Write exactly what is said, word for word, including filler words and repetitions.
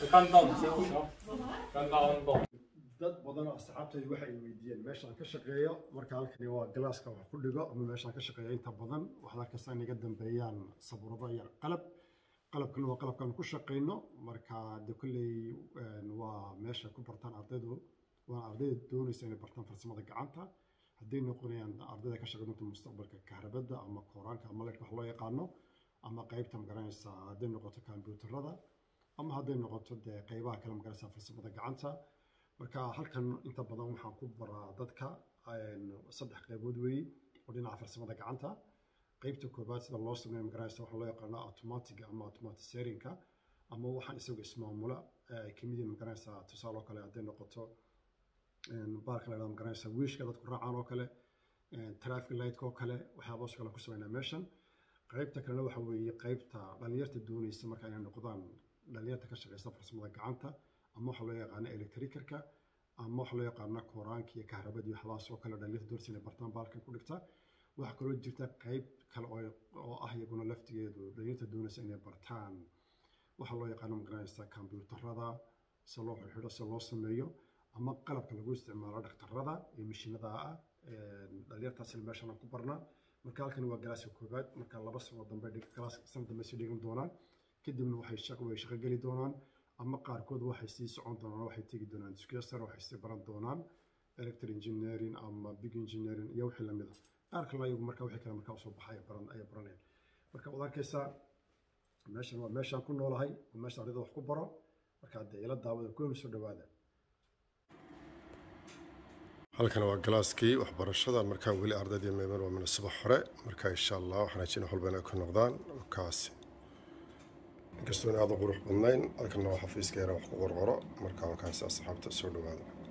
간다운 세우셔. 간다운 동. dad badan oo asxaabtaydu waxay weydiiyeen meeshaan ka shaqeeyo marka halkani waa galaaska wax ku dhigo ama meeshaan ka shaqeeyo inta badan waxa arkaysaa inaga dambeeyaan sabuurada iyo qalab qalabkan waa qalabkan ku shaqeyno marka de kulley waa meesha ku bartaan ardaydu waa ardayda doonaysa inay bartaan farsamada gacanta haddii noqonayaan ardayda ka shaqeynta mustaqbalka kahrabada ama koraanka ama leerka wax loo yaqaano ama qaybta magaranaysa haddii noqoto kombiyuutarada ama haddii noqoto de qaybaha kale magaranaysa farsamada gacanta marka halkan inta badan waxaan ku baraa dadka saddex qaybood weey oo dhinaca farsamada gacanta qaybta koobaad sida loo sameeyo magaranaysa waxa loo yaqaan automatic ama automatiserinka ama waxaan isagu ismaamula kamid ah magaranaysa tusaale kale haddii noqoto baarka la magaranaysa wiishka dadku raacaan oo kale traffic light oo kale waxyaabahaas kale ku sameynaa meeshan qaybta kale waxa weeye qaybta dhalinyarta doonaysa marka ay noqdaan dhalinyarta ka shaqeysa farsamada gacanta ama waxa loo yaqaan electricalka ama waxa loo yaqaan koraanka iyo kahrabada iyo waxaas oo kale dhalinyarta doorsi inay bartaan baalkan ku dhigta waxa kale oo jirta qayb kale oo ah iyaguna laftigeedu dhalinyarta doonaysa inay bartaan waxa loo yaqaan magaranaysa kombiyuutarada si loo xidho si loo sameeyo ama qalabka lagu isticmaalo dhakhtarada iyo mashiinada ah dhalinyartaas meeshan aan ku barnaa marka halkan waa galaaska koobaad marka laba sano dambe dhig galaas sanad dambe sii dhigan doonaan kadibna waxay shaqo way shaqo gali doonaan ama qaarkood waxay sii socon doonaan waxay tagi doonaan iskuul sare waxay sii baran doonaan electrical engineering ama big engineering iyo wixii lamid ah qaar kale ayagu marka wixii kale marka soo baxay baran ay baranayaan marka wada arkaysa meeshan waa meeshan ku noolahay oo meesha ardayda wax ku baro marka hadda ila daawada ku soo dhawaada halkan waa galaaskii waxbarashada marka wali ardayda meeman waa min subax hore marka insha Allah waxaan rajaynayaa xulbana ku noqdaan kaasi inkastoo aad u qurux badnayn halkan waa xafiiska yar wax ku qorqoro marka halkaas asxaabta soo dhawaada